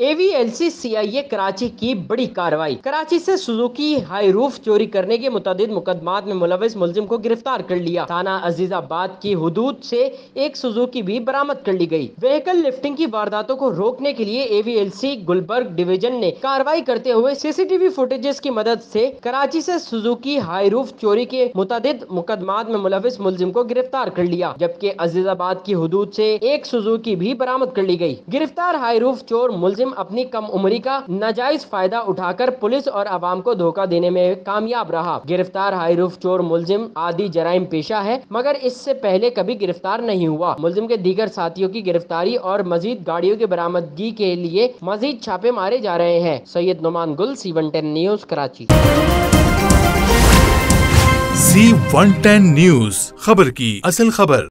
AVLC CIA Karachi की बड़ी कार्रवाई। कराची से सुजुकी हाई रूफ चोरी करने के मुतअद्दिद मुकदमात में मुलविस मुलजिम को गिरफ्तार कर लिया। थाना अजीजाबाद की हुदूद से एक सुजुकी भी बरामद कर ली गई। व्हीकल लिफ्टिंग की वारदातों को रोकने के लिए AVLC गुलबर्ग डिवीजन ने कार्रवाई करते हुए CCTV फुटेजेस की मदद से कराची से सुजुकी हाई रूफ चोरी के मुतअद्दिद मुकदमात में मुलविस मुलजिम को गिरफ्तार कर लिया, जबकि अजीजाबाद की हुदूद से एक सुजुकी भी बरामद कर ली गई। गिरफ्तार हाई रूफ चोर मुलजिम अपनी कम उम्री का नाजायज फायदा उठाकर पुलिस और आवाम को धोखा देने में कामयाब रहा। गिरफ्तार हाई रूफ चोर मुलजिम आदि जराइम पेशा है, मगर इससे पहले कभी गिरफ्तार नहीं हुआ। मुलजिम के दीगर साथियों की गिरफ्तारी और मजीद गाड़ियों की बरामदगी के लिए मजीद छापे मारे जा रहे हैं। सैयद नुमान गुल, C110 news, Karachi. C110 news, खबर की असल खबर।